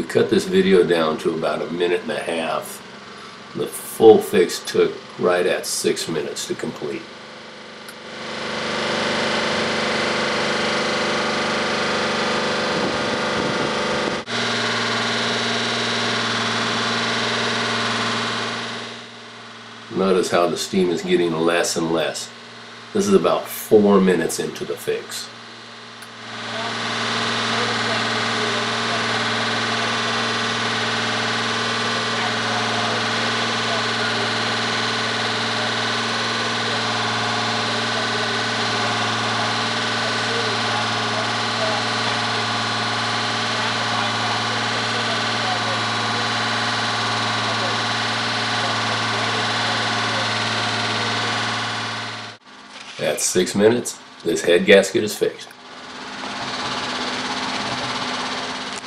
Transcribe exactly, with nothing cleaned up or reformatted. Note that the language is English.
We cut this video down to about a minute and a half. The full fix took right at six minutes to complete. Notice how the steam is getting less and less. This is about four minutes into the fix. At six minutes, this head gasket is fixed.